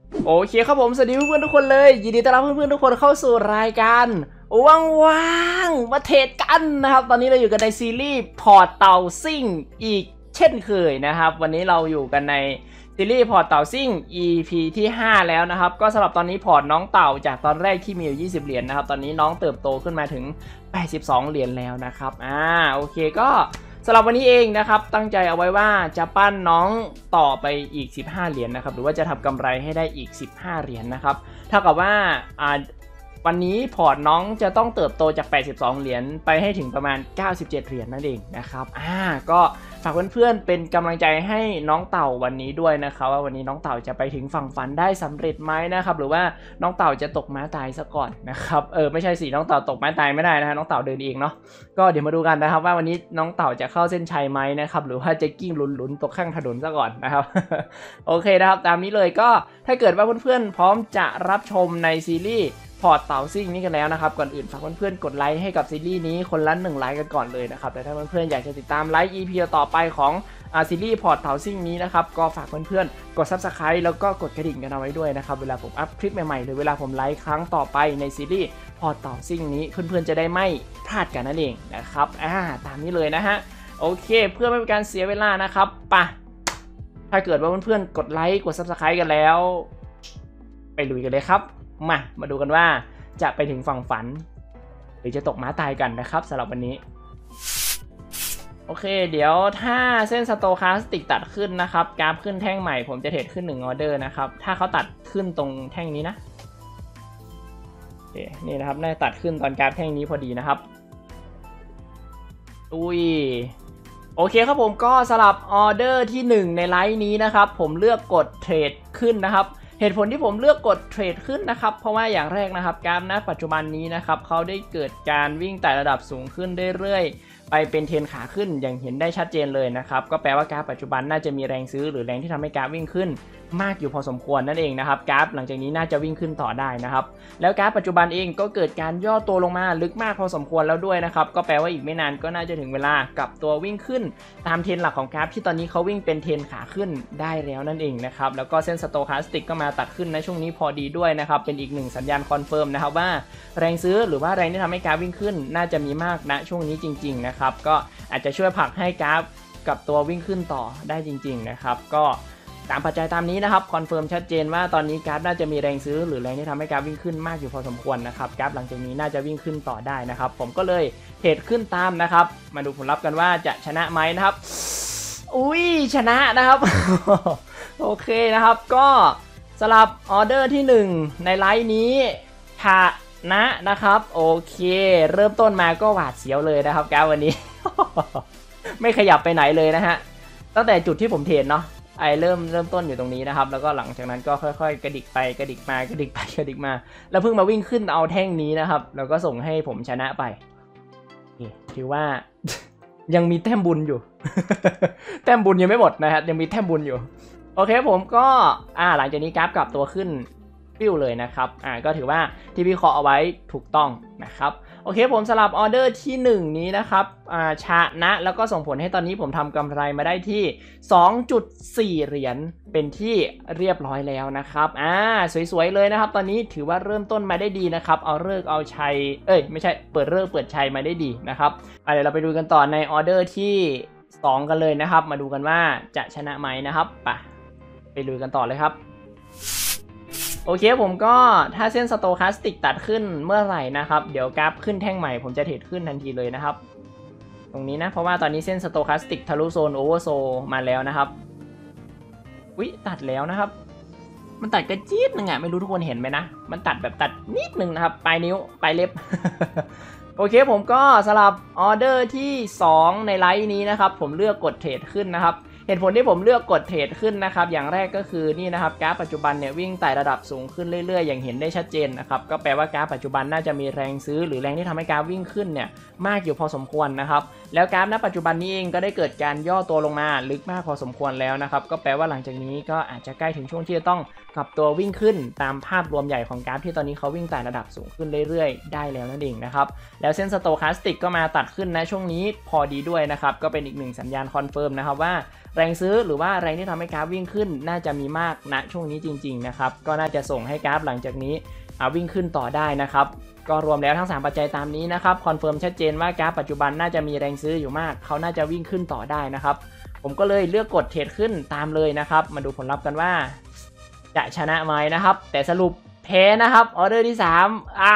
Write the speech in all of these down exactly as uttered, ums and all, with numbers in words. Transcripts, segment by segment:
โอเคครับผมสวัสดีเพื่อนๆทุกคนเลยยินดีต้อนรับเพื่อนๆทุกคนเข้าสู่รายการว่างๆมาเทรดกันนะครับตอนนี้เราอยู่กันในซีรีส์พอร์ตเต่าซิ่งอีกเช่นเคยนะครับวันนี้เราอยู่กันในซีรีส์พอร์ตเต่าซิ่ง อี พี ที่ห้าแล้วนะครับก็สำหรับตอนนี้พอร์ตน้องเต่าจากตอนแรกที่มีอยู่ยี่สิบเหรียญนะครับตอนนี้น้องเติบโตขึ้นมาถึงแปดสิบสองเหรียญแล้วนะครับอ่าโอเคก็สำหรับวันนี้เองนะครับตั้งใจเอาไว้ว่าจะปั้นน้องต่อไปอีกสิบห้าเหรียญนะครับหรือว่าจะทำกำไรให้ได้อีกสิบห้าเหรียญนะครับเท่ากับว่าอ่าวันนี้พอร์ตน้องจะต้องเติบโตจากแปดสิบสองเหรียญไปให้ถึงประมาณเก้าสิบเจ็ดเหรียญนั่นเองนะครับอ่าก็ฝากเพื่อนๆเป็นกำลังใจให้น้องเต่าวันนี้ด้วยนะครับว่าวันนี้น้องเต่าจะไปถึงฝั่งฝันได้สำเร็จไหมนะครับหรือว่าน้องเต่าจะตกม้าตายซะก่อนนะครับเออไม่ใช่สิน้องเต่าตกม้าตายไม่ได้นะฮะน้องเต่าเดินเองเนาะก็เดี๋ยวมาดูกันนะครับว่าวันนี้น้องเต่าจะเข้าเส้นชัยไหมนะครับหรือว่าจะกิ้งหลุนๆตกข้างถนนซะก่อนนะครับ โอเคนะครับตามนี้เลยก็ถ้าเกิดว่าเพื่อนๆพร้อมจะรับชมในซีรีส์พอร์ตเต่าซิ่งนี้กันแล้วนะครับก่อนอื่นฝากเพื่อนๆกดไลค์ให้กับซีรีส์นี้คนละหนึ่งไลค์กันก่อนเลยนะครับแต่ถ้าเพื่อนๆอยากจะติดตามไลฟ์ อี พี ต่อไปของอ่าซีรีส์พอร์ตเต่าซิ่งนี้นะครับก็ฝากเพื่อนๆกด ซับสไครบ์ แล้วก็กดกระดิ่งกันเอาไว้ด้วยนะครับเวลาผมอัพคลิปใหม่ๆหรือเวลาผมไลฟ์ครั้งต่อไปในซีรีส์พอร์ตเต่าซิ่งนี้เพื่อนๆจะได้ไม่พลาดกันนั่นเองนะครับอ่าตามนี้เลยนะฮะโอเคเพื่อไม่เป็นการเสียเวลานะครับไปถ้าเกิดว่าเพื่อนๆกดไลค์กด ซับสไครบ์ กันแล้วไปลุยกันเลยครับมามาดูกันว่าจะไปถึงฝั่งฝันหรือจะตกม้าตายกันนะครับสำหรับวันนี้โอเคเดี๋ยวถ้าเส้นสโตคาสติกตัดขึ้นนะครับกราฟขึ้นแท่งใหม่ผมจะเทรดขึ้นหนึ่งออเดอร์นะครับถ้าเขาตัดขึ้นตรงแท่งนี้นะโอเคนี่นะครับน่าตัดขึ้นตอนกราฟแท่งนี้พอดีนะครับอุ้ยโอเคครับผมก็สลับออเดอร์ที่หนึ่งในไลน์นี้นะครับผมเลือกกดเทรดขึ้นนะครับเหตุผลที่ผมเลือกกดเทรดขึ้นนะครับเพราะว่าอย่างแรกนะครับกราฟณปัจจุบันนี้นะครับเขาได้เกิดการวิ่งไต่ระดับสูงขึ้นเรื่อยๆไปเป็นเทรนขาขึ้นอย่างเห็นได้ชัดเจนเลยนะครับก็แปลว่ากราฟปัจจุบันน่าจะมีแรงซื้อหรือแรงที่ทำให้กราฟวิ่งขึ้นมากอยู่พอสมควรนั่นเองนะครับกราฟหลังจากนี้น่าจะวิ่งขึ้นต่อได้นะครับแล้วกราฟปัจจุบันเองก็เกิดการย่อตัวลงมาลึกมากพอสมควรแล้วด้วยนะครับก็แปลว่าอีกไม่นานก็น่าจะถึงเวลากลับตัววิ่งขึ้นตามเทรนหลักของกราฟที่ตอนนี้เขาวิ่งเป็นเทรนขาขึ้นได้แล้วนั่นเองนะครับแล้วก็เส้นสโตคาสติกก็มาตัดขึ้นในช่วงนี้พอดีด้วยนะครับเป็นอีกหนึ่งสัญญาณคอนเฟิร์มนะครับว่าแรงซื้อหรือว่าแรงที่ทำให้กราฟวิ่งขึ้นน่าจะมีมากณช่วงนี้จริงๆนะครับก็อาจจะช่วยผลักให้กราฟกับตัววิ่งขึ้นต่อได้จริงๆนะครับก็ตามปัจจัยตามนี้นะครับคอนเฟิร์มชัดเจนว่าตอนนี้กราฟน่าจะมีแรงซื้อหรือแรงที่ทำให้กราฟวิ่งขึ้นมากอยู่พอสมควรนะครับกราฟหลังจากนี้น่าจะวิ่งขึ้นต่อได้นะครับผมก็เลยเทรดขึ้นตามนะครับมาดูผลลัพธ์กันว่าจะชนะไหมนะครับอุ้ยชนะนะครับ โอเคนะครับก็สลับออเดอร์ที่หนึ่งในไลน์นี้ชนะนะครับโอเคเริ่มต้นมาก็หวาดเสียวเลยนะครับกราฟวันนี้ ไม่ขยับไปไหนเลยนะฮะตั้งแต่จุดที่ผมเทรดเนาะไอเริ่มเริ่มต้นอยู่ตรงนี้นะครับแล้วก็หลังจากนั้นก็ค่อยๆกระดิกไปกระดิกมากระดิกไปกระดิกมาแล้วเพิ่งมาวิ่งขึ้นเอาแท่งนี้นะครับแล้วก็ส่งให้ผมชนะไปถือว่า ยังมีแต้มบุญอยู่ แต้มบุญยังไม่หมดนะครับยังมีแต้มบุญอยู่โอเคผมก็อ่าหลังจากนี้กราฟกลับตัวขึ้นปิ้วเลยนะครับอ่าก็ถือว่าที่วิเคราะห์เอาไว้ถูกต้องนะครับโอเคผมสลับออเดอร์ที่หนึ่งนี้นะครับอ่าชนะแล้วก็ส่งผลให้ตอนนี้ผมทำกำไรมาได้ที่ สองจุดสี่ เหรียญเป็นที่เรียบร้อยแล้วนะครับอ่าสวยๆเลยนะครับตอนนี้ถือว่าเริ่มต้นมาได้ดีนะครับเอาเลิกเอาชัยเอ้ยไม่ใช่เปิดเลิกเปิดชัยมาได้ดีนะครับอ่าเดี๋ยวเราไปดูกันต่อในออเดอร์ที่สองกันเลยนะครับมาดูกันว่าจะชนะไหมนะครับไปไปดูกันต่อเลยครับโอเคผมก็ถ้าเส้นสโตคาสติกตัดขึ้นเมื่อไหร่นะครับเดี๋ยวกราฟขึ้นแท่งใหม่ผมจะเทรดขึ้นทันทีเลยนะครับตรงนี้นะเพราะว่าตอนนี้เส้นสโตคาสติกทะลุโซนโอเวอร์โซมาแล้วนะครับอุ๊ยตัดแล้วนะครับมันตัดกระจี๊ดนึงอ่ะไม่รู้ทุกคนเห็นไหมนะมันตัดแบบตัดนิดนึงนะครับปลายนิ้วปลายเล็บ โอเคผมก็สลับออเดอร์ที่สองในไลน์นี้นะครับผมเลือกกดเทรดขึ้นนะครับเหตุผลที่ผมเลือกกดเทรดขึ้นนะครับอย่างแรกก็คือนี่นะครับกราฟปัจจุบันเนี่ยวิ่งไต่ระดับสูงขึ้นเรื่อยๆอย่างเห็นได้ชัดเจนนะครับก็แปลว่ากราฟปัจจุบันน่าจะมีแรงซื้อหรือแรงที่ทำให้กราฟวิ่งขึ้นเนี่ยมากอยู่พอสมควรนะครับแล้วกราฟณปัจจุบันนี้เองก็ได้เกิดการย่อตัวลงมาลึกมากพอสมควรแล้วนะครับก็แปลว่าหลังจากนี้ก็อาจจะใกล้ถึงช่วงที่จะต้องกลับตัววิ่งขึ้นตามภาพรวมใหญ่ของกราฟที่ตอนนี้เขาวิ่งไต่ระดับสูงขึ้นเรื่อยๆได้แล้วนั่นเองนะครับแล้วเส้นสโตคาสติกก็มาตัดขึ้นนะช่วงนี้พอดีด้วยนะครับก็เป็นอีกหนึ่งสัญญาณคอนเฟิร์มนะครับว่าแรงซื้อหรือว่าแรงที่ทำให้กราฟวิ่งขึ้นน่าจะมีมากณช่วงนี้จริงๆนะครับก็น่าจะส่งให้กราฟหลังจากนี้วิ่งขึ้นต่อได้นะครับก็รวมแล้วทั้งสามปัจจัยตามนี้นะครับคอนเฟิร์มชัดเจนว่ากราฟปัจจุบันน่าจะมีแรงซื้ออยู่มากเขาน่าจะวิ่งขึ้นต่อได้นะครับผมก็เลยเลือกกดเทรดขึ้นตามเลยนะครับมาดูผลลัพธ์กันว่าจะชนะไหมนะครับแต่สรุปแพ้นะครับออเดอร์ที่สามอ่า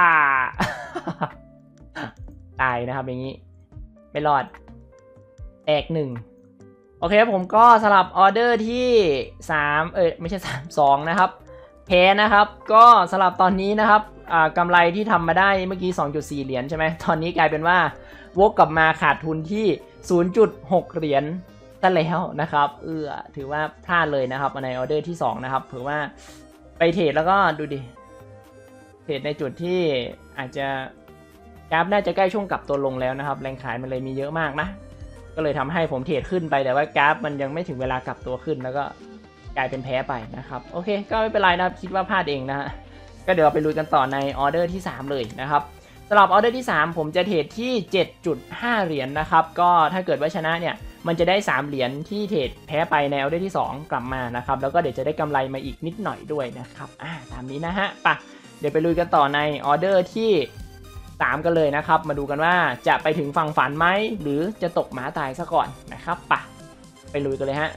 ตายนะครับอย่างนี้ไม่รอดแตกหนึ่งโอเคผมก็สลับออเดอร์ที่สามเอ้ยไม่ใช่สาม สองนะครับแพ้นะครับก็สลับตอนนี้นะครับอ่ากำไรที่ทำมาได้เมื่อกี้ สองจุดสี่ เหรียญใช่ไหมตอนนี้กลายเป็นว่าวกกลับมาขาดทุนที่ ศูนย์จุดหก เหรียญซะแล้วนะครับเออถือว่าพลาดเลยนะครับในออเดอร์ที่สองนะครับถือว่าไปเทรดแล้วก็ดูดิเทรดในจุดที่อาจจะกราฟน่าจะใกล้ช่วงกลับตัวลงแล้วนะครับแรงขายมันเลยมีเยอะมากนะก็เลยทำให้ผมเทรดขึ้นไปแต่ว่ากราฟมันยังไม่ถึงเวลากลับตัวขึ้นแล้วก็กลายเป็นแพ้ไปนะครับโอเคก็ไม่เป็นไรนะครับคิดว่าพลาดเองนะฮะก็เดี๋ยวไปลุยกันต่อในออเดอร์ที่สามเลยนะครับสำหรับออเดอร์ที่สามผมจะเทรดที่ เจ็ดจุดห้า เหรียญ นะครับก็ถ้าเกิดว่าชนะเนี่ยมันจะได้สามเหรียญที่เทรดแพ้ไปในออเดอร์ที่สองกลับมานะครับแล้วก็เดี๋ยวจะได้กำไรมาอีกนิดหน่อยด้วยนะครับอ่าตามนี้นะฮะปะเดี๋ยวไปลุยกันต่อในออเดอร์ที่สามกันเลยนะครับมาดูกันว่าจะไปถึงฝั่งฝันไหมหรือจะตกหมาตายซะก่อนนะครับปะไปลุยกันเลยฮะ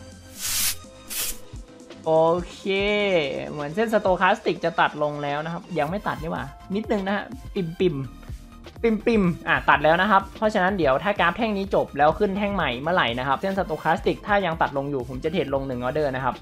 โอเคเหมือนเส้นสโตคาสติกจะตัดลงแล้วนะครับยังไม่ตัดนี่หว่านิดนึงนะฮะปิมปิมปิมปิมอ่ะตัดแล้วนะครับเพราะฉะนั้นเดี๋ยวถ้ากราฟแท่งนี้จบแล้วขึ้นแท่งใหม่เมื่อไหร่นะครับเส้นสโตคาสติกถ้ายังตัดลงอยู่ผมจะเทรดลงหนึ่งออเดอร์นะครับ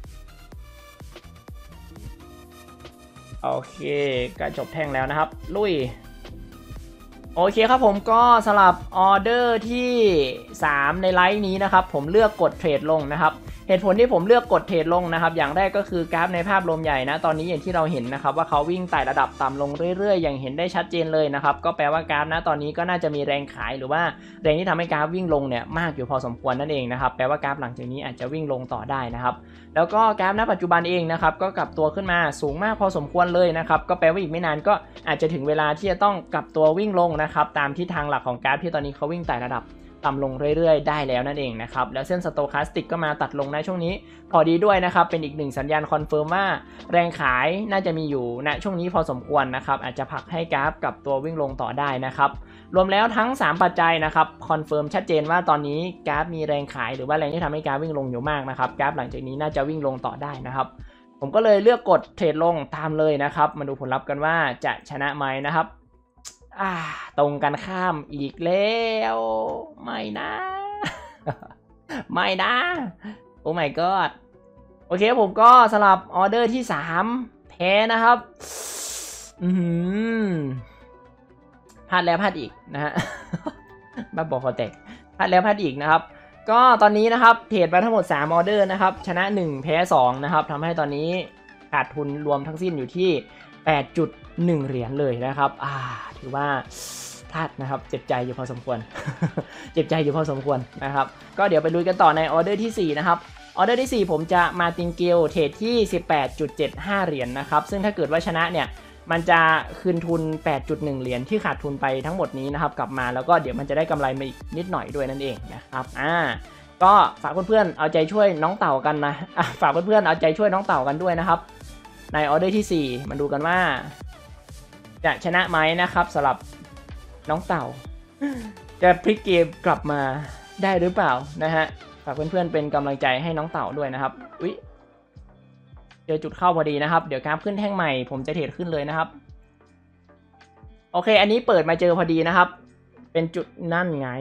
โอเคก็จบแท่งแล้วนะครับลุยโอเคครับผมก็สลับออเดอร์ที่สามในไลฟ์นี้นะครับผมเลือกกดเทรดลงนะครับเหตุผลที่ผมเลือกกดเทรดลงนะครับอย่างแรกก็คือกราฟในภาพรวมใหญ่นะตอนนี้อย่างที่เราเห็นนะครับว่าเขาวิ่งไต่ระดับต่ำลงเรื่อยๆอย่างเห็นได้ชัดเจนเลยนะครับก็แปลว่ากราฟนะตอนนี้ก็น่าจะมีแรงขายหรือว่าแรงที่ทำให้กราฟวิ่งลงเนี่ยมากอยู่พอสมควรนั่นเองนะครับแปลว่ากราฟหลังจากนี้อาจจะวิ่งลงต่อได้นะครับแล้วก็กราฟณปัจจุบันเองนะครับก็กลับตัวขึ้นมาสูงมากพอสมควรเลยนะครับก็แปลว่าอีกไม่นานก็อาจจะถึงเวลาที่จะต้องกลับตัววิ่งลงนะครับตามทิศทางหลักของกราฟที่ตอนนี้เขาวิ่งไต่ระดับต่ำลงเรื่อยๆได้แล้วนั่นเองนะครับแล้วเส้นสโตคาสติกก็มาตัดลงในช่วงนี้พอดีด้วยนะครับเป็นอีกหนึ่งสัญญาณคอนเฟิร์มว่าแรงขายน่าจะมีอยู่ณช่วงนี้พอสมควรนะครับอาจจะผลักให้กราฟกับตัววิ่งลงต่อได้นะครับรวมแล้วทั้งสามปัจจัยนะครับคอนเฟิร์มชัดเจนว่าตอนนี้กราฟมีแรงขายหรือว่าแรงที่ทำให้กราฟวิ่งลงอยู่มากนะครับกราฟหลังจากนี้น่าจะวิ่งลงต่อได้นะครับผมก็เลยเลือกกดเทรดลงตามเลยนะครับมาดูผลลัพธ์กันว่าจะชนะไหมนะครับอ่าตรงกันข้ามอีกแล้วไม่นะ ไม่นะโอ้ my god โอเคผมก็สลับออเดอร์ที่สามแพ้นะครับอืมพลาดแล้วพลาดอีกนะฮะ บ้าบอกคอแตกพลาดแล้วพลาดอีกนะครับก็ตอนนี้นะครับเทรดมาทั้งหมดสามออเดอร์นะครับชนะหนึ่งแพ้สองนะครับทำให้ตอนนี้ขาดทุนรวมทั้งสิ้นอยู่ที่ แปดจุดหนึ่ง เหรียญเลยนะครับอ่าถือว่าพลาดนะครับเจ็บใจอยู่พอสมควร เจ็บใจอยู่พอสมควรนะครับก็เดี๋ยวไปลุยกันต่อในออเดอร์ที่สี่นะครับออเดอร์ที่สี่ผมจะมาติงเกลเทรดที่ สิบแปดจุดเจ็ดห้า เหรียญ นะครับซึ่งถ้าเกิดว่าชนะเนี่ยมันจะคืนทุน แปดจุดหนึ่ง เหรียญที่ขาดทุนไปทั้งหมดนี้นะครับกลับมาแล้วก็เดี๋ยวมันจะได้กำไรมาอีกนิดหน่อยด้วยนั่นเองนะครับอ่าก็ฝากเพื่อนๆเอาใจช่วยน้องเต่ากันนะอ่ะฝากเพื่อนๆเอาใจช่วยน้องเต่ากันด้วยนะครับในออเดอร์ที่สี่มาดูกันว่าจะชนะไหมนะครับสำหรับน้องเต่าจะพลิกเกมกลับมาได้หรือเปล่านะฮะฝากเพื่อนๆเป็นกำลังใจให้น้องเต่าด้วยนะครับอุ๊ยเจอจุดเข้าพอดีนะครับเดี๋ยวกราฟขึ้นแท่งใหม่ผมจะเทรดขึ้นเลยนะครับโอเคอันนี้เปิดมาเจอพอดีนะครับเป็นจุดนั่นไง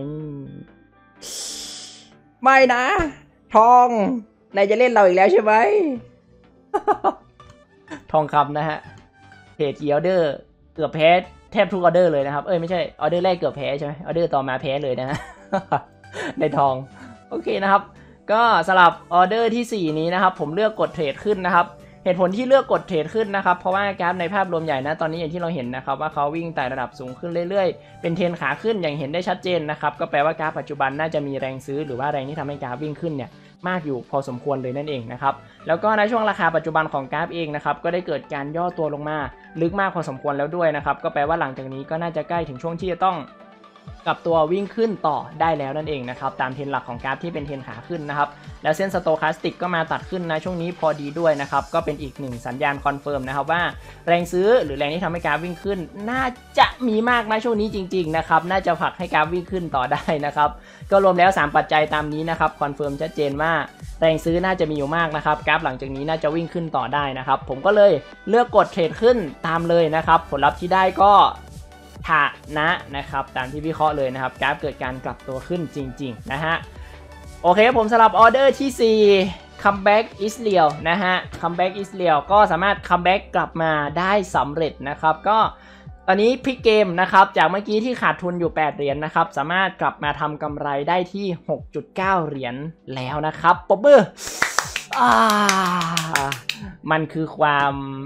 ไม่นะทองนายจะเล่นเราอีกแล้วใช่ไหม ทองคำนะฮะเทรดกี่ออเดอร์เกือบแพ้แทบทุกออเดอร์เลยนะครับเอ้ยไม่ใช่ออเดอร์แรกเกือบแพ้ใช่ไหมออเดอร์ต่อมาแพ้เลยนะฮะ ในทองโอเคนะครับก็สลับออเดอร์ที่สี่นี้นะครับผมเลือกกดเทรดขึ้นนะครับเหตุผลที่เลือกกดเทรดขึ้นนะครับเพราะว่ากราฟในภาพรวมใหญ่นะตอนนี้อย่างที่เราเห็นนะครับว่าเขาวิ่งไต่ระดับสูงขึ้นเรื่อยๆเป็นเทรนขาขึ้นอย่างเห็นได้ชัดเจนนะครับก็แปลว่ากราฟปัจจุบันน่าจะมีแรงซื้อหรือว่าแรงที่ทำให้กราฟวิ่งขึ้นเนี่ยมากอยู่พอสมควรเลยนั่นเองนะครับแล้วก็ในช่วงราคาปัจจุบันของกราฟเองนะครับก็ได้เกิดการย่อตัวลงมาลึกมากพอสมควรแล้วด้วยนะครับก็แปลว่าหลังจากนี้ก็น่าจะใกล้ถึงช่วงที่จะต้องกลับตัววิ่งขึ้นต่อได้แล้วนั่นเองนะครับตามเทรนหลักของกราฟที่เป็นเทรนขาขึ้นนะครับแล้วเส้นสโตแคสติกก็มาตัดขึ้นนะช่วงนี้พอดีด้วยนะครับก็เป็นอีกหนึ่งสัญญาณคอนเฟิร์มนะครับว่าแรงซื้อหรือแรงที่ทำให้กราฟวิ่งขึ้นน่าจะมีมากนะช่วงนี้จริงๆนะครับน่าจะผลักให้กราฟวิ่งขึ้นต่อได้นะครับก็รวมแล้วสามปัจจัยตามนี้นะครับคอนเฟิร์มชัดเจนว่าแรงซื้อน่าจะมีอยู่มากนะครับกราฟหลังจากนี้น่าจะวิ่งขึ้นต่อได้นะครับผมก็เลยเลือกกดเทรดขึ้นตามเลยนะครับผลลัพธ์ที่ได้ก็ฐานะนะครับตามที่วิเคราะห์เลยนะครับกราฟเกิดการกลับตัวขึ้นจริงๆนะฮะโอเคผมสำหรับออเดอร์ที่สี่ comeback is real นะฮะ comeback is real ก็สามารถ comeback กลับมาได้สำเร็จนะครับก็ตอนนี้พลิกเกมนะครับจากเมื่อกี้ที่ขาดทุนอยู่แปดเหรียญ นะครับสามารถกลับมาทำกำไรได้ที่ หกจุดเก้า เหรียญแล้วนะครับปรบมืออ่ามันคือความ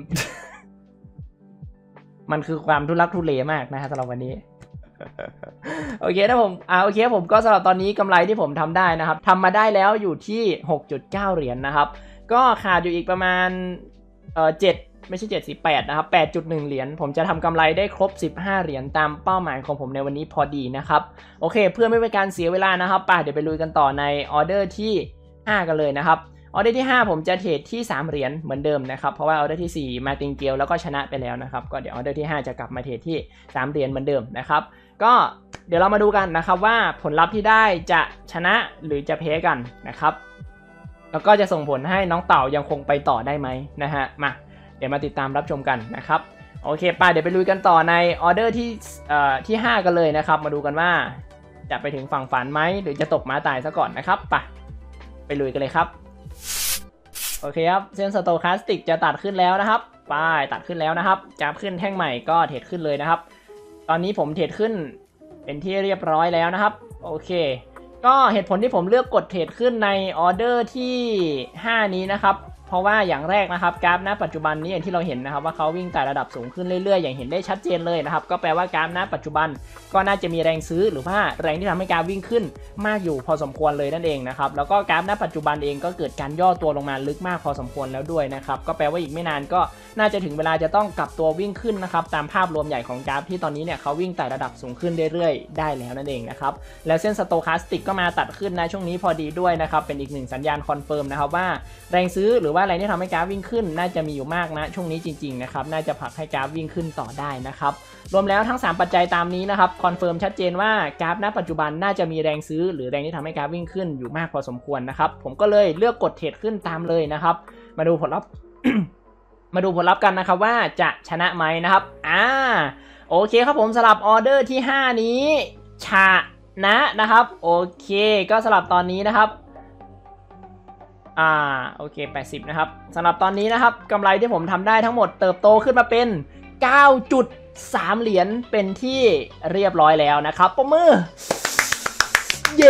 มันคือความทุลักทุเลมากนะฮะสำหรับวันนี้ โอเคนะผมอ่าโอเคผมก็สำหรับตอนนี้กำไรที่ผมทำได้นะครับทำมาได้แล้วอยู่ที่ หกจุดเก้า เหรียญ นะครับก็ขาดอยู่อีกประมาณเอ่อเจ็ดไม่ใช่เจ็ดสิบแปดนะครับ แปดจุดหนึ่ง เหรียญผมจะทำกำไรได้ครบสิบห้าเหรียญตามเป้าหมายของผมในวันนี้พอดีนะครับโอเคเพื่อไม่เป็นการเสียเวลานะครับป่ะเดี๋ยวไปลุยกันต่อในออเดอร์ที่ห้ากันเลยนะครับออเดอร์ที่ห้าผมจะเทรดที่สามเหรียญเหมือนเดิมนะครับเพราะว่าออเดอร์ที่สี่มาติงเกลแล้วก็ชนะไปแล้วนะครับก็เดี๋ยวออเดอร์ที่ห้าจะกลับมาเทรดที่สามเหรียญเหมือนเดิมนะครับก็เดี๋ยวเรามาดูกันนะครับว่าผลลัพธ์ที่ได้จะชนะหรือจะแพ้กันนะครับแล้วก็จะส่งผลให้น้องเต่ายังคงไปต่อได้ไหมนะฮะมาเดี๋ยวมาติดตามรับชมกันนะครับโอเคไปเดี๋ยวไปลุยกันต่อในออเดอร์ที่เอ่อที่ห้ากันเลยนะครับมาดูกันว่าจะไปถึงฝั่งฝันไหมหรือจะตกม้าตายซะก่อนนะครับไปไปลุยกันเลยครับโอเคครับเส้นสโตแคสติกจะตัดขึ้นแล้วนะครับไปตัดขึ้นแล้วนะครับจะขึ้นแท่งใหม่ก็เทรดขึ้นเลยนะครับตอนนี้ผมเทรดขึ้นเป็นที่เรียบร้อยแล้วนะครับโอเคก็เหตุผลที่ผมเลือกกดเทรดขึ้นในออเดอร์ที่ห้านี้นะครับเพราะว่าอย่างแรกนะครับกราฟณปัจจุบันนี้อย่างที่เราเห็นนะครับว่าเขาวิ่งไต่ระดับสูงขึ้นเรื่อยๆอย่างเห็นได้ชัดเจนเลยนะครับก็แปลว่ากราฟณปัจจุบันก็น่าจะมีแรงซื้อหรือว่าแรงที่ทำให้กราฟวิ่งขึ้นมากอยู่พอสมควรเลยนั่นเองนะครับแล้วก็กราฟณปัจจุบันเองก็เกิดการย่อตัวลงมาลึกมากพอสมควรแล้วด้วยนะครับก็แปลว่าอีกไม่นานก็น่าจะถึงเวลาจะต้องกลับตัววิ่งขึ้นนะครับตามภาพรวมใหญ่ของกราฟที่ตอนนี้เนี่ยเขาวิ่งไต่ระดับสูงขึ้นเรื่อยๆได้แล้วนั่นเองนะครับแล้วเส้นสโตแคสติกก็มาตัดขึ้นนะช่วงนี้พอดีด้วยนะครับเป็นอีกหนึ่งสัญญาณคอนเฟิร์มนะครับว่าแรงซื้อหรือว่าแรงที่ทำให้กราฟวิ่งขึ้นน่าจะมีอยู่มากนะช่วงนี้จริงๆนะครับน่าจะผลักให้กราฟวิ่งขึ้นต่อได้นะครับรวมแล้วทั้งสามปัจจัยตามนี้นะครับคอนเฟิร์มชัดเจนว่ากราฟณปัจจุบันน่าจะมีแรงซื้อหรือแรงที่ทำให้กราฟวิ่งขึ้นอยู่มากพอสมควรนะครับผมก็เลยเลือกกดเทรดขึ้นตามเลยนะครับมาดูผลลัพธ์ มาดูผลลัพธ์กันนะครับว่าจะชนะไหมนะครับอ่าโอเคครับผมสลับออเดอร์ที่ห้านี้ชนะนะครับโอเคก็สลับตอนนี้นะครับอ่าโอเคแปดสิบนะครับสำหรับตอนนี้นะครับกำไรที่ผมทำได้ทั้งหมดเติบโตขึ้นมาเป็น เก้าจุดสาม เหรียญเป็นที่เรียบร้อยแล้วนะครับปรบมือเย้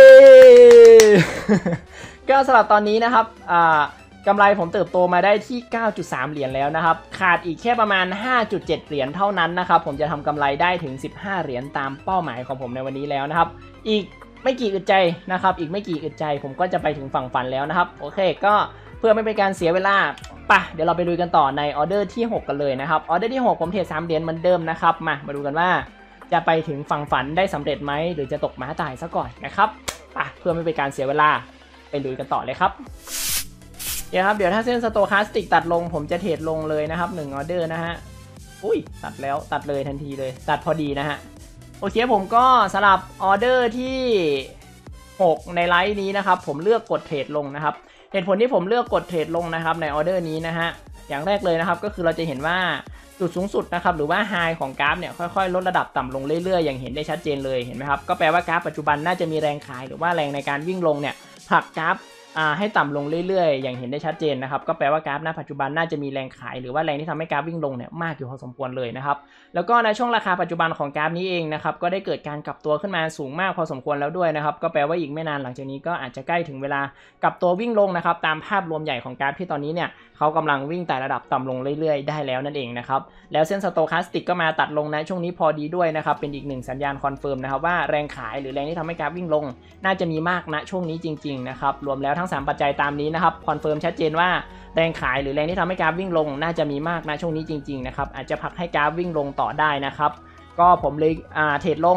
ก็สำหรับตอนนี้นะครับอ่ากำไรผมเติบโตมาได้ที่ เก้าจุดสาม เหรียญแล้วนะครับขาดอีกแค่ประมาณ ห้าจุดเจ็ด เหรียญเท่านั้นนะครับผมจะทำกำไรได้ถึงสิบห้าเหรียญตามเป้าหมายของผมในวันนี้แล้วนะครับอีกไม่กี่อึดใจนะครับอีกไม่กี่อึดใจผมก็จะไปถึงฝั่งฝันแล้วนะครับโอเคก็เพื่อไม่เป็นการเสียเวลาป่ะเดี๋ยวเราไปลุยกันต่อในออเดอร์ที่หกกันเลยนะครับออเดอร์ที่หกผมเทรดสามเหรียญเหมือนเดิมนะครับมามาดูกันว่าจะไปถึงฝั่งฝันได้สำเร็จไหมหรือจะตกม้าตายซะก่อนนะครับป่ะเพื่อไม่เป็นการเสียเวลาไปลุยกันต่อเลยครับเดี๋ยวครับเดี๋ยวถ้าเส้นสโตแคสติกตัดลงผมจะเทรดลงเลยนะครับหนึ่งออเดอร์นะฮะอุ้ยตัดแล้วตัดเลยทันทีเลยตัดพอดีนะฮะโอเคผมก็สลับออเดอร์ที่หกในไลฟ์นี้นะครับผมเลือกกดเทรดลงนะครับเหตุผลที่ผมเลือกกดเทรดลงนะครับในออเดอร์นี้นะฮะอย่างแรกเลยนะครับก็คือเราจะเห็นว่าจุดสูงสุดนะครับหรือว่าไฮของกราฟเนี่ยค่อยๆลดระดับต่ำลงเรื่อยๆอย่างเห็นได้ชัดเจนเลยเห็นไหมครับก็แปลว่ากราฟปัจจุบันน่าจะมีแรงขายหรือว่าแรงในการวิ่งลงเนี่ยผลักกราฟให้ต่ำลงเรื่อยๆอย่างเห็นได้ชัดเจนนะครับก็แปลว่ากราฟณปัจจุบันน่าจะมีแรงขายหรือว่าแรงที่ทำให้กราฟวิ่งลงเนี่ยมากอยู่พอสมควรเลยนะครับแล้วก็ในช่วงราคาปัจจุบันของกราฟนี้เองนะครับก็ได้เกิดการกลับตัวขึ้นมาสูงมากพอสมควรแล้วด้วยนะครับก็แปลว่าอีกไม่นานหลังจากนี้ก็อาจจะใกล้ถึงเวลากลับตัววิ่งลงนะครับตามภาพรวมใหญ่ของกราฟที่ตอนนี้เนี่ยเขากำลังวิ่งไต่ระดับต่ำลงเรื่อยๆได้แล้วนั่นเองนะครับแล้วเส้นสโตแคสติกก็มาตัดลงนะช่วงนี้พอดีด้วยนะครับเป็นอีกหนึ่งสัญญาณคอนเฟิร์มนะครับว่าแรงขายหรือแรงที่ทำให้กราฟวิ่งลงน่าจะมีมากณช่วงนี้จริงๆนะครับรวมแล้วทั้งสามปัจจัยตามนี้นะครับคอนเฟิร์มชัดเจนว่าแรงขายหรือแรงที่ทำให้กราฟวิ่งลงน่าจะมีมากณช่วงนี้จริงๆนะครับอาจจะผลักให้กราฟวิ่งลงต่อได้นะครับก็ผมเลยอ่าเทรดลง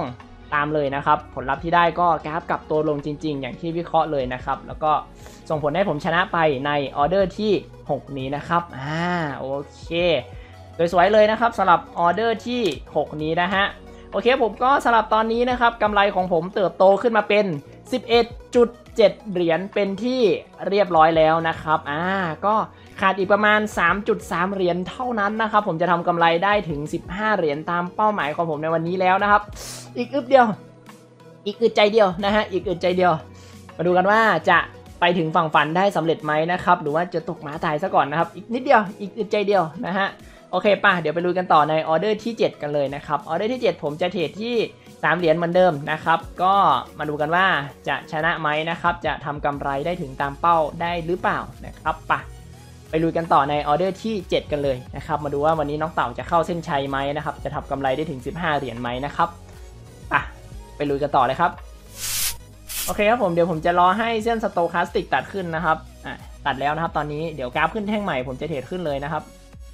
ตามเลยนะครับผลลัพธ์ที่ได้ก็กราฟกลับตัวลงจริงๆอย่างที่วิเคราะห์เลยนะครับแล้วก็ส่งผลให้ผมชนะไปในออเดอร์ที่หกนี้นะครับอ่าโอเคสวยๆเลยนะครับสำหรับออเดอร์ที่หกนี้นะฮะโอเคผมก็สำหรับตอนนี้นะครับกำไรของผมเติบโตขึ้นมาเป็น สิบเอ็ดจุดเจ็ด เหรียญเป็นที่เรียบร้อยแล้วนะครับอ่าก็ขาดอีกประมาณ สามจุดสาม เหรียญเท่านั้นนะครับผมจะทำกำไรได้ถึงสิบห้าเหรียญตามเป้าหมายของผมในวันนี้แล้วนะครับอีกอึบเดียวอีกอึดใจเดียวนะฮะอีกอึดใจเดียวมาดูกันว่าจะไปถึงฝั่งฝันได้สำเร็จไหมนะครับหรือว่าจะตกหมาตายซะก่อนนะครับอีกนิดเดียวอีกอึดใจเดียวนะฮะโอเคป่ะเดี๋ยวไปลุยกันต่อในออเดอร์ที่เจ็ดกันเลยนะครับออเดอร์ที่เจ็ดผมจะเทรดที่สามเหรียญเหมือนเดิมนะครับก็มาดูกันว่าจะชนะไหมนะครับจะทำกำไรได้ถึงตามเป้าได้หรือเปล่านะครับป่ะไปลุยกันต่อในออเดอร์ที่เจ็ดกันเลยนะครับมาดูว่าวันนี้น้องเต่าจะเข้าเส้นชัยไหมนะครับจะทำกำไรได้ถึงสิบห้าเหรียญไหมนะครับป่ะไปลุยกันต่อเลยครับโอเคครับผมเดี๋ยวผมจะรอให้เส้นสโตคาสติกตัดขึ้นนะครับอ่ะตัดแล้วนะครับตอนนี้เดี๋ยวกราฟขึ้นแท่งใหม่ผมจะเทรดขึ้นเลยนะครับ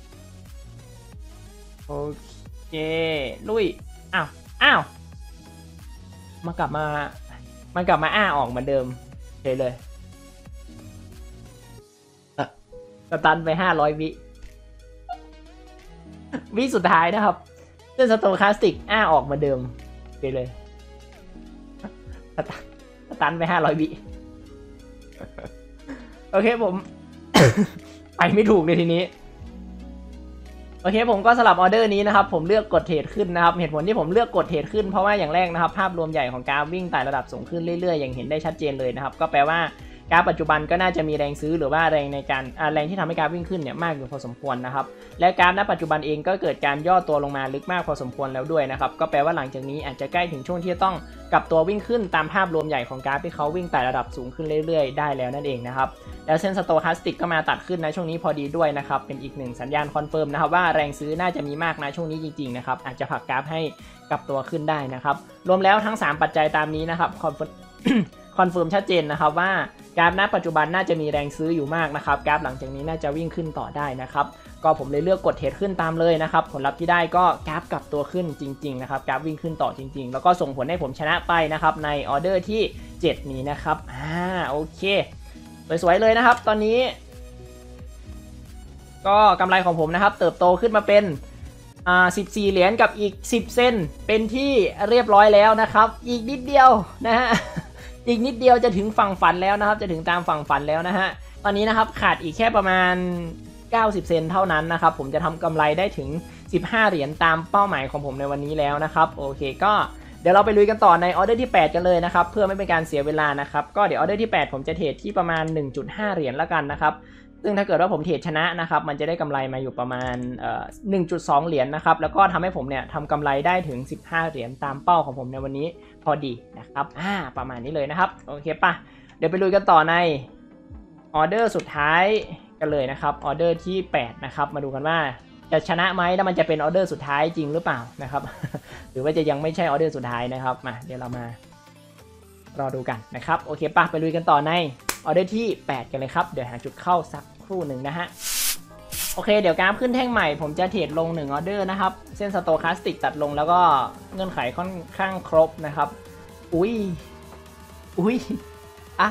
โอเคลุยอ้าวอ้าวมากลับมามันกลับมาอ้าออกเหมือนเดิมเลยเลยสตันไปห้าร้อยวิวิสุดท้ายนะครับเส้นสโตคาสติกอ้าออกมาเดิมไปเลยสตันไปห้าร้อยวิโอเคผม ไปไม่ถูกเลยทีนี้โอเคผมก็สลับออเดอร์นี้นะครับผมเลือกกดเทรดขึ้นนะครับเหตุผลที่ผมเลือกกดเทรดขึ้นเพราะว่าอย่างแรกนะครับภาพรวมใหญ่ของกราฟวิ่งไต่ระดับสูงขึ้นเรื่อยๆอย่างเห็นได้ชัดเจนเลยนะครับก็แปลว่ากราฟปัจจุบันก็น่าจะมีแรงซื้อหรือว่าแรงในการแรงที่ทำให้กราฟวิ่งขึ้นเนี่ยมากอยู่พอสมควรนะครับและกราฟณปัจจุบันเองก็เกิดการย่อตัวลงมาลึกมากพอสมควรแล้วด้วยนะครับก็แปลว่าหลังจากนี้อาจจะใกล้ถึงช่วงที่จะต้องกลับตัววิ่งขึ้นตามภาพรวมใหญ่ของกราฟที่เขาวิ่งไต่ระดับสูงขึ้นเรื่อยๆได้แล้วนั่นเองนะครับแล้วเส้นสโตคาสติกก็มาตัดขึ้นในช่วงนี้พอดีด้วยนะครับเป็นอีกหนึ่งสัญญาณคอนเฟิร์มนะครับว่าแรงซื้อน่าจะมีมากในช่วงนี้จริงๆนะครับอาจจะผลักกราฟให้กลับตัวขึ้นได้นะครับรวมแล้วทั้งสามปัจจัยตามนี้นะครับคอนเฟิร์มคอนเฟิร์มชัดเจนนะครับว่ากราฟณปัจจุบันน่าจะมีแรงซื้ออยู่มากนะครับกราฟหลังจากนี้น่าจะวิ่งขึ้นต่อได้นะครับก็ผมเลยเลือกกดเทรดขึ้นตามเลยนะครับผลลัพธ์ที่ได้ก็กราฟกลับตัวขึ้นจริงๆนะครับกราฟวิ่งขึ้นต่อจริงๆแล้วก็ส่งผลให้ผมชนะไปนะครับในออเดอร์ที่เจ็ดนี้นะครับอ่าโอเคสวยๆเลยนะครับตอนนี้ก็กำไรของผมนะครับเติบโตขึ้นมาเป็นอ่าสิบสี่เหรียญกับอีกสิบเส้นเป็นที่เรียบร้อยแล้วนะครับอีกนิดเดียวนะฮะอีกนิดเดียวจะถึงฝั่งฝันแล้วนะครับจะถึงตามฝั่งฝันแล้วนะฮะตอนนี้นะครับขาดอีกแค่ประมาณเก้าสิบเซนเท่านั้นนะครับผมจะทำกำไรได้ถึงสิบห้าเหรียญตามเป้าหมายของผมในวันนี้แล้วนะครับโอเคก็เดี๋ยวเราไปลุยกันต่อในออเดอร์ที่แปดกันเลยนะครับเพื่อไม่เป็นการเสียเวลานะครับก็เดี๋ยวออเดอร์ที่แปดผมจะเทรดที่ประมาณ หนึ่งจุดห้า เหรียญละกันนะครับซึ่งถ้าเกิดว่าผมเทรดชนะนะครับมันจะได้กำไรมาอยู่ประมาณเอ่อ หนึ่งจุดสอง เหรียญนะครับแล้วก็ทำให้ผมเนี่ยทำกำไรได้ถึงสิบห้าเหรียญตามเป้าของผมในวันนี้พอดีนะครับอ่าประมาณนี้เลยนะครับโอเคป่ะเดี๋ยวไปลุยกันต่อในออเดอร์สุดท้ายกันเลยนะครับออเดอร์ที่แปดนะครับมาดูกันว่าจะชนะไหมแล้วมันจะเป็นออเดอร์สุดท้ายจริงหรือเปล่านะครับ หรือว่าจะยังไม่ใช่ออเดอร์สุดท้ายนะครับมาเดี๋ยวเรามารอดูกันนะครับโอเคป่ะไปลุยกันต่อในออเดอร์ที่แปดกันเลยครับเดี๋ยวหาจุดเข้าสักครู่หนึ่งนะฮะโอเคเดี๋ยวกราฟขึ้นแท่งใหม่ผมจะเทรดลงหนึ่งออเดอร์นะครับเส้นสโตคาสติกตัดลงแล้วก็เงื่อนไขค่อนข้างครบนะครับอุ้ยอุ้ยอ่า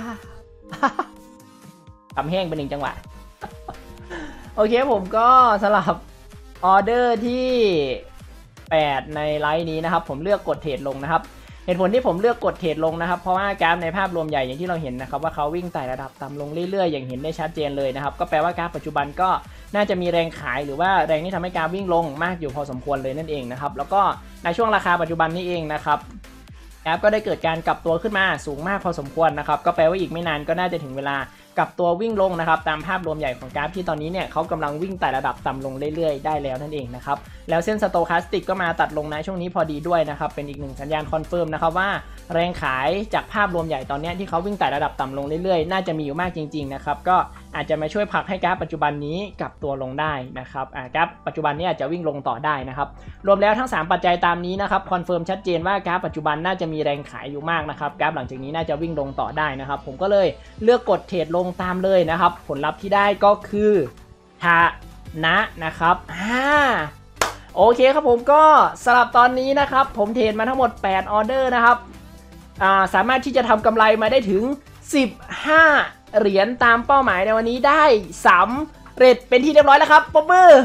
ทำแห้งเป็นหนึ่งจังหวะโอเคผมก็สลับออเดอร์ที่แปดในไลน์นี้นะครับผมเลือกกดเทรดลงนะครับเหตุผลที่ผมเลือกกดเทรดลงนะครับเพราะว่ากราฟในภาพรวมใหญ่อย่างที่เราเห็นนะครับว่าเขาวิ่งไต่ระดับต่ำลงเรื่อยๆอย่างเห็นได้ชัดเจนเลยนะครับก็แปลว่ากราฟปัจจุบันก็น่าจะมีแรงขายหรือว่าแรงที่ทำให้กราฟวิ่งลงมากอยู่พอสมควรเลยนั่นเองนะครับแล้วก็ในช่วงราคาปัจจุบันนี้เองนะครับกราฟก็ได้เกิดการกลับตัวขึ้นมาสูงมากพอสมควรนะครับก็แปลว่าอีกไม่นานก็น่าจะถึงเวลากลับตัววิ่งลงนะครับตามภาพรวมใหญ่ของกราฟที่ตอนนี้เนี่ยเขากำลังวิ่งไต่ระดับต่ำลงเรื่อยๆได้แล้วนั่นเองนะครับแล้วเส้นสโตคาสติกก็มาตัดลงในช่วงนี้พอดีด้วยนะครับเป็นอีกหนึ่งสัญญาณคอนเฟิร์มนะครับว่าแรงขายจากภาพรวมใหญ่ตอนนี้ที่เขาวิ่งไต่ระดับต่ำลงเรื่อยๆน่าจะมีอยู่มากจริงๆนะครับก็อาจจะมาช่วยผลักให้กราฟปัจจุบันนี้กลับตัวลงได้นะครับอ่ากราฟปัจจุบันนี้อาจจะวิ่งลงต่อได้นะครับรวมแล้วทั้งสามปัจจัยตามนี้นะครับคอนเฟิร์มชัดเจนว่ากราฟปัจจุบันน่าจะมีแรงขายอยู่มากนะครับกราฟหลังจากนี้น่าจะวิ่งลงต่อได้นะครับผมก็เลยเลือกกดเทรดลงตามเลยนะครับผลลัพธ์ที่ได้ก็คือชนะนะครับอ่าโอเคครับผมก็สำหรับตอนนี้นะครับผมเทรดมาทั้งหมดแปดออเดอร์นะครับอ่าสามารถที่จะทำกำไรมาได้ถึงสิบห้าเหรียญตามเป้าหมายในวันนี้ได้สำเร็จเป็นที่เรียบร้อยแล้วครับปรบมือ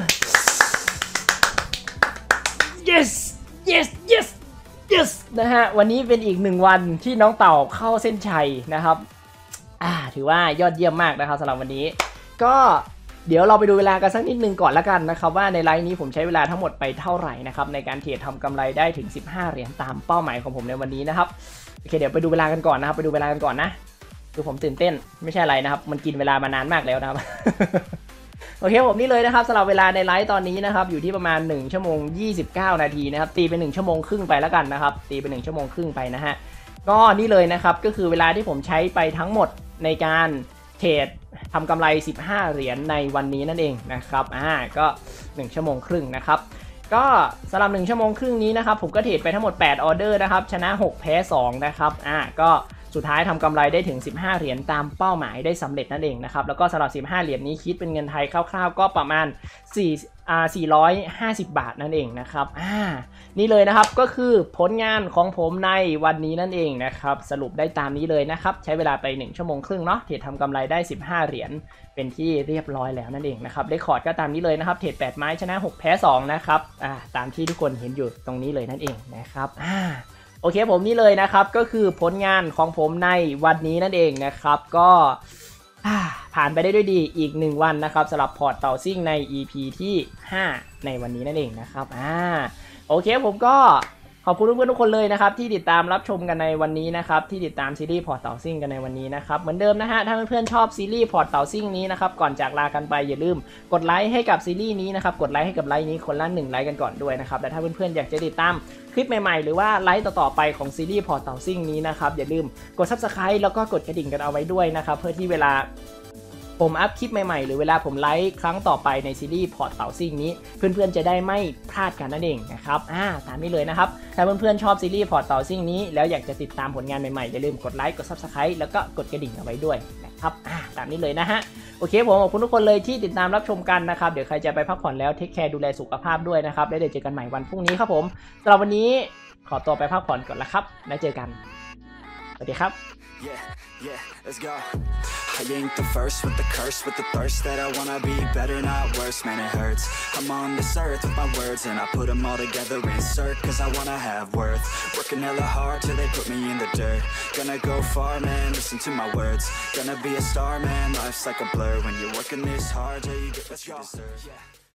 yes yes yes yes นะฮะวันนี้เป็นอีกหนึ่งวันที่น้องเต่าเข้าเส้นชัยนะครับอ่าถือว่ายอดเยี่ยมมากนะครับสำหรับวันนี้ก็เดี๋ยวเราไปดูเวลากันสักนิดนึงก่อนละกันนะครับว่าในไลฟ์นี้ผมใช้เวลาทั้งหมดไปเท่าไหร่นะครับในการเทรดทำกำไรได้ถึงสิบห้าเหรียญตามเป้าหมายของผมในวันนี้นะครับโอเคเดี๋ยวไปดูเวลากันก่อนนะครับไปดูเวลากันก่อนนะคือผมตื่นเต้นไม่ใช่อะไรนะครับมันกินเวลามานานมากแล้วนะครับ โอเคผมนี่เลยนะครับสำหรับเวลาในไลฟ์ตอนนี้นะครับอยู่ที่ประมาณหนึ่งชั่วโมงยี่สิบเก้านาทีนะครับตีเป็นหนึ่งชั่วโมงครึ่งไปแล้วกันนะครับตีเป็นหนึ่งชั่วโมงครึ่งไปนะฮะก็นี่เลยนะครับก็คือเวลาที่ผมใช้ไปทั้งหมดในการเทรดทำกำไรสิบห้าเหรียญในวันนี้นั่นเองนะครับอ่าก็หนึ่งชั่วโมงครึ่งนะครับก็สำหรับหนึ่งชั่วโมงครึ่งนี้นะครับผมก็เทรดไปทั้งหมดแปดออเดอร์นะครับชนะหกแพ้สองนะครับอ่าก็สุดท้ายทำกำไรได้ถึงสิบห้าเหรียญตามเป้าหมายได้สำเร็จนั่นเองนะครับแล้วก็สำหรับสิบห้าเหรียญนี้คิดเป็นเงินไทยคร่าวๆก็ประมาณสี่อ่าสี่ร้อยห้าสิบบาทนั่นเองนะครับอ่านี่เลยนะครับก็คือผลงานของผมในวันนี้นั่นเองนะครับสรุปได้ตามนี้เลยนะครับใช้เวลาไปหนึ่งชั่วโมงครึ่งเนาะเทรดทำกำไรได้สิบห้าเหรียญเป็นที่เรียบร้อยแล้วนั่นเองนะครับเรคคอร์ดก็ตามนี้เลยนะครับเทรดแปดไม้ชนะหกแพ้สองนะครับอ่าตามที่ทุกคนเห็นอยู่ตรงนี้เลยนั่นเองนะครับอ่าโอเคผมนี่เลยนะครับก็คือผลงานของผมในวันนี้นั่นเองนะครับก็ผ่านไปได้ด้วยดีอีกหนึ่งวันนะครับสำหรับพอร์ตเต่าซิ่งใน อี พี ที่ห้าในวันนี้นั่นเองนะครับอ่าโอเคผมก็ขอบคุณเพื่อนๆทุกคนเลยนะครับที่ติดตามรับชมกันในวันนี้นะครับที่ติดตามซีรีส์พอร์ตเต่าซิ่งกันในวันนี้นะครับเหมือนเดิมนะฮะถ้าเพื่อนๆชอบซีรีส์พอร์ตเต่าซิ่งนี้นะครับก่อนจากลากันไปอย่าลืมกดไลค์ให้กับซีรีส์นี้นะครับกดไลค์ให้กับไลค์นี้คนละหนึ่งไลค์กันก่อนด้วยนะครับและถ้าเพื่อนๆอยากจะติดตามคลิปใหม่ๆหรือว่าไลฟ์ต่อๆไปของซีรีส์พอร์ตเต่าซิ่งนี้นะครับอย่าลืมกด ซับสไครบ์ แล้วก็กดกระดิ่งกันเอาไว้ด้วยนะครับเพื่อที่เวลาผมอัพคลิปใหม่ๆหรือเวลาผมไลฟ์ครั้งต่อไปในซีรีส์พอร์ตเต่าซิ่งนี้เพื่อนๆจะได้ไม่พลาดกันนั่นเองนะครับอ่าตามนี้เลยนะครับถ้าเพื่อนๆชอบซีรีส์พอร์ตเต่าซิ่งนี้แล้วอยากจะติดตามผลงานใหม่ๆอย่าลืมกดไลค์กด ซับสไครบ์ แล้วก็กดกระดิ่งเอาไว้ด้วยนะครับอ่าตามนี้เลยนะฮะโอเคผมขอบคุณทุกคนเลยที่ติดตามรับชมกันนะครับเดี๋ยวใครจะไปพักผ่อนแล้วเทคแคร์ดูแลสุขภาพด้วยนะครับแล้วเดี๋ยวเจอกันใหม่วันพรุ่งนี้ครับผมสำหรับวันนี้ขอตัวไปพักผ่อนก่อนละครับแล้วเจอกันสวัสดีครับ Yeah, yeah, let's go. I ain't the first with the curse, with the thirst that I wanna be better, not worse, man it hurts. I'm on this earth with my words and I put them all together, insert, cause I wanna have worth. Working hella hard till they put me in the dirt. Gonna go far, man, listen to my words. Gonna be a star, man, life's like a blur. When you're working this hard, yeah, you get what you deserve. Yeah.